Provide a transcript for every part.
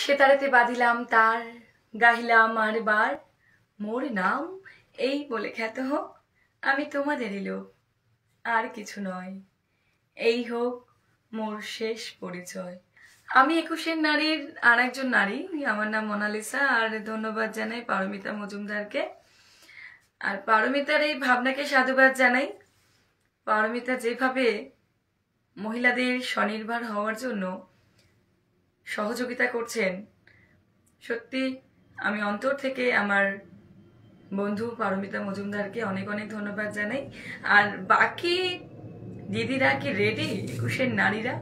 সেতারেতে বাঁধিলাম তার, গাহিলাম আর বার, মোর নাম এই বলে খ্যাত হোক, আমি তোমাদেরই লোক, আর কিছু নয়, এই হোক মোর শেষ পরিচয়। আমি 21-এর নারীর আর একজন নারী, আমার নাম মোনালিসা। আর ধন্যবাদ জানাই পারমিতা মজুমদারকে, আর পারমিতার এই ভাবনাকে সাধুবাদ জানাই। পারমিতা যেভাবে মহিলাদের স্বনির্ভর হওয়ার জন্য সহযোগিতা করছেন, সত্যি আমি অন্তর থেকে আমার বন্ধু পারমিতা মজুমদারকে অনেক অনেক ধন্যবাদ জানাই। আর বাকি দিদিরা কি রেডি? 21-এর নারীরা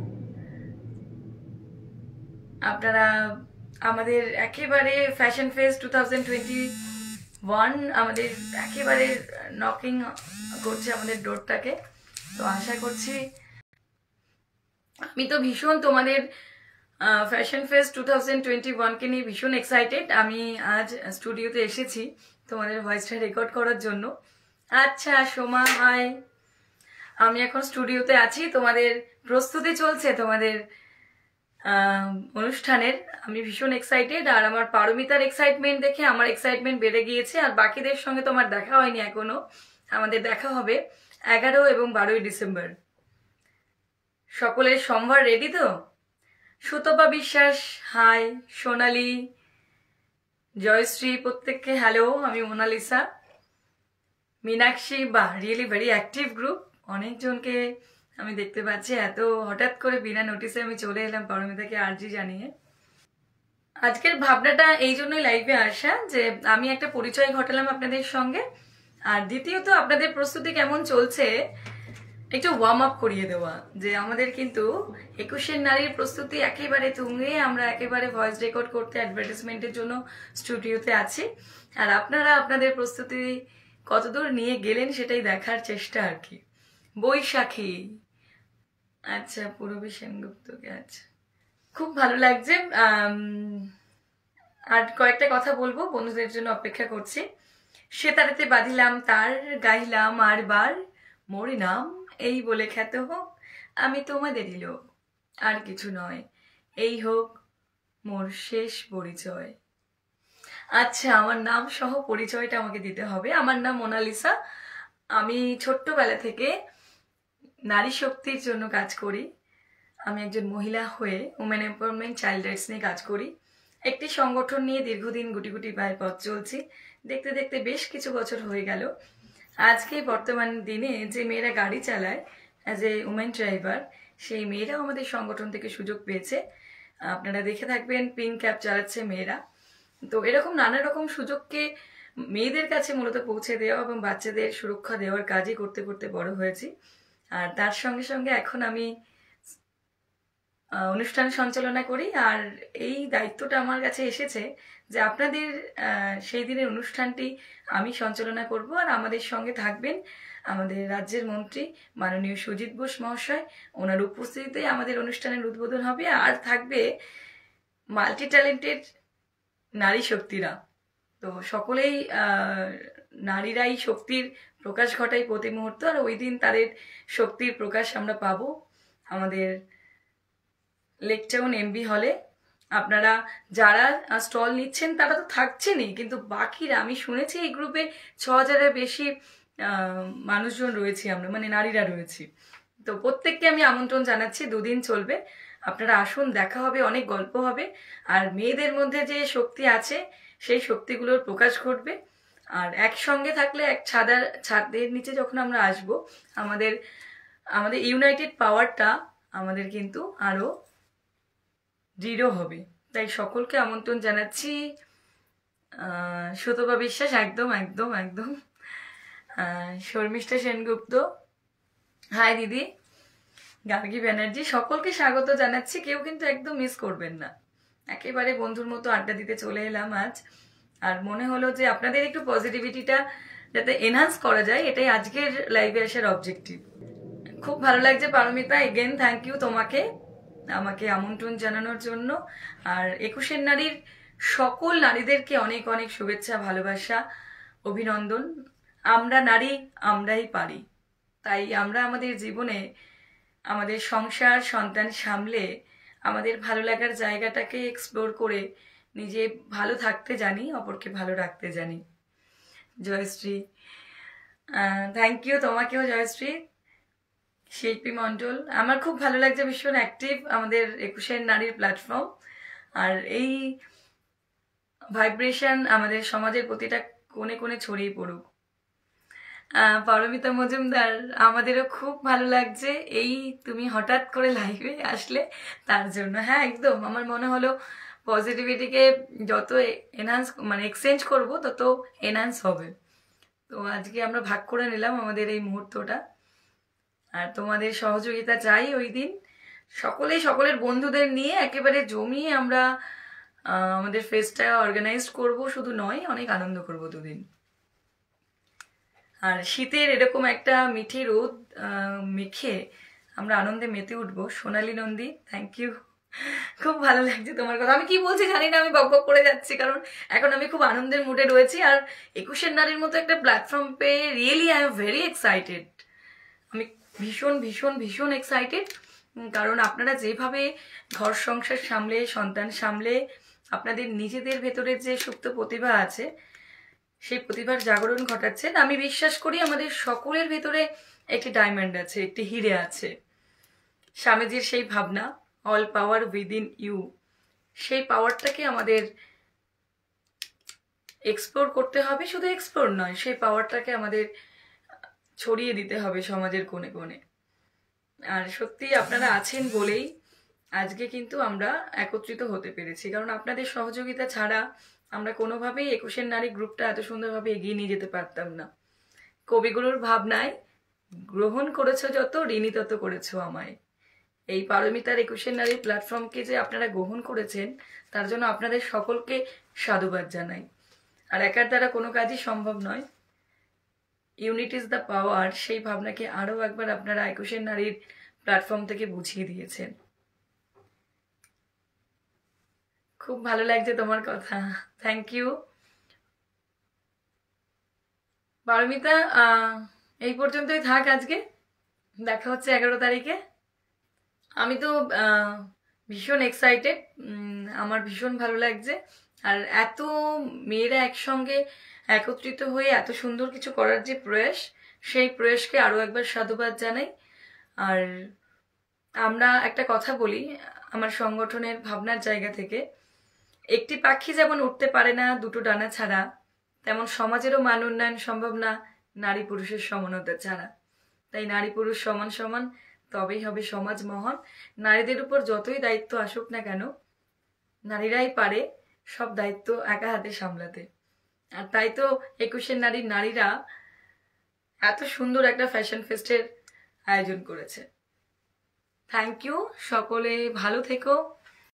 আপনারা আমাদের একেবারে ফ্যাশন ফেস্ট 2021 আমাদের একেবারে নকিং করছে আমাদের ডোরটাকে। তো আশা করছি, আমি তো ভীষণ তোমাদের ফ্যাশন ফেস্ট 2021কে নিয়ে ভীষণ এক্সাইটেড। আমি আজ স্টুডিওতে এসেছি তোমাদের ভয়েসটা রেকর্ড করার জন্য। আচ্ছা সোমা, হাই। আমি এখন স্টুডিওতে আছি, তোমাদের প্রস্তুতি চলছে তোমাদের অনুষ্ঠানের। আমি ভীষণ এক্সাইটেড, আর আমার পারমিতার এক্সাইটমেন্ট দেখে আমার এক্সাইটমেন্ট বেড়ে গিয়েছে। আর বাকিদের সঙ্গে তো আমার দেখা হয়নি এখনো, আমাদের দেখা হবে 11 এবং 12ই ডিসেম্বর। সকলের সম্ভার রেডি তো? সুতপা বিশ্বাস, হাই। সোনালি, জয়শ্রী, প্রত্যেককে হ্যালো। আমি মোনালিসা। মীনাক্ষী, বাহ, রিয়েলি ভেরি অ্যাক্টিভ গ্রুপ। অনেকজনকে আমি দেখতে পাচ্ছি। এত হঠাৎ করে বিনা নোটিসে আমি চলে এলাম পারমিতাকে আর্জি জানিয়ে। আজকের ভাবনাটা এই জন্যই লাইভে আসা যে আমি একটা পরিচয় ঘটালাম আপনাদের সঙ্গে, আর দ্বিতীয়ত আপনাদের প্রস্তুতি কেমন চলছে একটু ওয়ার্ম আপ করিয়ে দেওয়া। যে আমাদের কিন্তু 21-এর নারীর প্রস্তুতি একেবারে তুঙ্গে, আমরা একেবারে ভয়েস রেকর্ড করতে অ্যাডভার্টাইজমেন্টের জন্য স্টুডিওতে আছি। আর আপনারা আপনাদের প্রস্তুতি কতদূর নিয়ে গেলেন সেটাই দেখার চেষ্টা আর কি। বৈশাখী, আচ্ছা, পূরবী সেনগুপ্তকে, আচ্ছা, খুব ভালো লাগছে। আর কয়েকটা কথা বলবো, বন্ধুদের জন্য অপেক্ষা করছি। সেতারেতে বাঁধিলাম তার, গাইলাম আর বার, মোর নাম এই বলে খ্যাত হোক, আমি তোমাদেরই লোক, আর কিছু নয়, এই হোক মোর শেষ পরিচয়। আচ্ছা, আমার নাম সহ পরিচয়টা আমাকে দিতে হবে। আমার নাম মোনালিসা। আমি ছোট্টবেলা থেকে নারী শক্তির জন্য কাজ করি। আমি একজন মহিলা হয়ে উমেন এম্পাওয়ারমেন্ট, চাইল্ড রাইটস নিয়ে কাজ করি। একটি সংগঠন নিয়ে দীর্ঘদিন গুটি গুটি পায়ে পথ চলছি। দেখতে দেখতে বেশ কিছু বছর হয়ে গেল। আজকে বর্তমান দিনে যে মেয়েরা গাড়ি চালায় অ্যাজ এ উমেন ড্রাইভার, সেই মেয়েরাও আমাদের সংগঠন থেকে সুযোগ পেয়েছে। আপনারা দেখে থাকবেন, পিঙ্ক ক্যাব চালাচ্ছে মেয়েরা। তো এরকম নানা রকম সুযোগকে মেয়েদের কাছে মূলত পৌঁছে দেওয়া এবং বাচ্চাদের সুরক্ষা দেওয়ার কাজই করতে করতে বড় হয়েছি। আর তার সঙ্গে সঙ্গে এখন আমি অনুষ্ঠান সঞ্চালনা করি। আর এই দায়িত্বটা আমার কাছে এসেছে যে আপনাদের সেই দিনের অনুষ্ঠানটি আমি সঞ্চালনা করব। আর আমাদের সঙ্গে থাকবেন আমাদের রাজ্যের মন্ত্রী মাননীয় সুজিত বোস মহাশয়। ওনার উপস্থিতিতে আমাদের অনুষ্ঠানের উদ্বোধন হবে। আর থাকবে মাল্টি ট্যালেন্টেড নারী শক্তিরা। তো সকলেই নারীরাই শক্তির প্রকাশ ঘটায় প্রতি মুহূর্ত। আর ওই দিন তাদের শক্তির প্রকাশ আমরা পাবো আমাদের লেকটাউন এমবি হলে। আপনারা যারা স্টল নিচ্ছেন তারা তো থাকছেনই, কিন্তু বাকিরা, আমি শুনেছি এই গ্রুপে 6000-এর বেশি মানুষজন রয়েছি আমরা, মানে নারীরা রয়েছি। তো প্রত্যেককে আমি আমন্ত্রণ জানাচ্ছি, 2 দিন চলবে। আপনারা আসুন, দেখা হবে, অনেক গল্প হবে। আর মেয়েদের মধ্যে যে শক্তি আছে সেই শক্তিগুলোর প্রকাশ ঘটবে। আর একসঙ্গে থাকলে, এক ছাদের নিচে যখন আমরা আসব, আমাদের আমাদের ইউনাইটেড পাওয়ারটা আমাদের কিন্তু আরো দৃঢ় হবে। তাই সকলকে আমন্ত্রণ জানাচ্ছি। সুতপা বিশ্বাস, একদম একদম একদম। শর্মিষ্ঠা সেনগুপ্ত, হাই দিদি। গার্গী ব্যানার্জি, সকলকে স্বাগত জানাচ্ছি। কেউ কিন্তু একদম মিস করবেন না। একেবারে বন্ধুর মতো আড্ডা দিতে চলে এলাম আজ। আর মনে হলো যে আপনাদের একটু পজিটিভিটিটা যাতে এনহান্স করা যায়, এটাই আজকের লাইভে আসার অবজেক্টিভ। খুব ভালো লাগছে পারমিতা, এগেন থ্যাংক ইউ তোমাকে আমাকে আমন্ত্রণ জানানোর জন্য। আর 21-এর নারীর সকল নারীদেরকে অনেক অনেক শুভেচ্ছা, ভালোবাসা, অভিনন্দন। আমরা নারী, আমরাই পারি। তাই আমরা আমাদের জীবনে আমাদের সংসার, সন্তান সামলে আমাদের ভালো লাগার জায়গাটাকে এক্সপ্লোর করে নিজে ভালো থাকতে জানি, অপরকে ভালো রাখতে জানি। জয়শ্রী, থ্যাংক ইউ তোমাকেও জয়শ্রী। শিল্পী মণ্ডল, আমার খুব ভালো লাগছে, ভীষণ অ্যাক্টিভ আমাদের 21 নারীর প্ল্যাটফর্ম। আর এই ভাইব্রেশন আমাদের সমাজের প্রতিটা কোণে কোণে ছড়িয়ে পড়ুক। পারমিতা মজুমদার, আমাদেরও খুব ভালো লাগছে এই তুমি হঠাৎ করে লাইভে আসলে তার জন্য। হ্যাঁ একদম, আমার মনে হলো পজিটিভিটিকে যত এনহান্স মানে এক্সচেঞ্জ করব তত এনহান্স হবে। তো আজকে আমরা ভাগ করে নিলাম আমাদের এই মুহূর্তটা, আর তোমাদের সহযোগিতা চাই ওই দিন। সকলেই সকলের বন্ধুদের নিয়ে একেবারে জমিয়ে আমরা আমাদের ফেস্টটা অর্গানাইজ করব, শুধু নয় অনেক আনন্দ করব দুদিন। আর শীতের এরকম একটা মিঠে রোদ মেখে আমরা আনন্দে মেতে উঠবো। সোনালী নন্দী, থ্যাংক ইউ, খুব ভালো লাগছে তোমার কথা। আমি কি বলছি জানি না, আমি বক বক করে যাচ্ছি, কারণ এখন আমি খুব আনন্দের মুডে রয়েছি। আর 21 নারীর মতো একটা প্ল্যাটফর্ম পেয়ে really I am very excited. আমি ভীষণ ভীষণ ভীষণ এক্সাইটেড, কারণ আপনারা যেভাবে ঘর সংসার সামলে, সন্তান সামলে, আপনাদের নিজেদের ভেতরের যে সুপ্ত প্রতিভা আছে সেই প্রতিভার জাগরণ ঘটাচ্ছেন। আমি বিশ্বাস করি আমাদের সকলের ভেতরে একটি ডায়মন্ড আছে, একটি হিরে আছে। স্বামীজির সেই ভাবনা, অল পাওয়ার উইদিন ইউ, সেই পাওয়ারটাকে আমাদের এক্সপ্লোর করতে হবে। শুধু এক্সপ্লোর নয়, সেই পাওয়ারটাকে আমাদের ছড়িয়ে দিতে হবে সমাজের কোণে কোণে। আর সত্যি আপনারা আছেন বলেই আজকে কিন্তু আমরা একত্রিত হতে পেরেছি, কারণ আপনাদের সহযোগিতা ছাড়া আমরা কোনোভাবেই 21 নারী গ্রুপটা এত সুন্দরভাবে এগিয়ে নিয়ে যেতে পারতাম না। কবিগুরুর ভাবনায় গ্রহণ করেছো যত, ঋণী তত করেছো আমায়। এই পারমিতার 21 নারীর প্ল্যাটফর্মকে যে আপনারা গ্রহণ করেছেন তার জন্য আপনাদের সকলকে সাধুবাদ জানাই। আর একার দ্বারা কোনো কাজই সম্ভব নয়, ইউনিট ইজ দ্য পাওয়ার, সেই ভাবনাকে আরও একবার আপনারা 21 নারীর প্ল্যাটফর্ম থেকে বুঝিয়ে দিয়েছেন। খুব ভালো লাগছে তোমার কথা, থ্যাংক ইউ পারমিতা। এই পর্যন্তই থাক আজকে, দেখা হচ্ছে 11 তারিখে। আমি তো ভীষণ এক্সাইটেড, আমার ভীষণ ভালো লাগছে। আর এত মেয়েরা একসঙ্গে একত্রিত হয়ে এত সুন্দর কিছু করার যে প্রয়াস, সেই প্রয়াসকে আরও একবার সাধুবাদ জানাই। আর আমরা একটা কথা বলি আমার সংগঠনের ভাবনার জায়গা থেকে, একটি পাখি যেমন উঠতে পারে না দুটো ডানা ছাড়া, তেমন সমাজেরও মান উন্নয়ন সম্ভব না নারী পুরুষের সমানতা ছাড়া। তাই নারী পুরুষ সমান সমান, তবেই হবে সমাজ মহান। নারীদের উপর যতই দায়িত্ব আসুক না কেন, নারীরাই পারে সব দায়িত্ব একা হাতে সামলাতে। আর তাই তো 21 নারীরা এত সুন্দর একটা ফ্যাশন ফেস্টের আয়োজন করেছে। থ্যাংক ইউ, সকলে ভালো থেকো।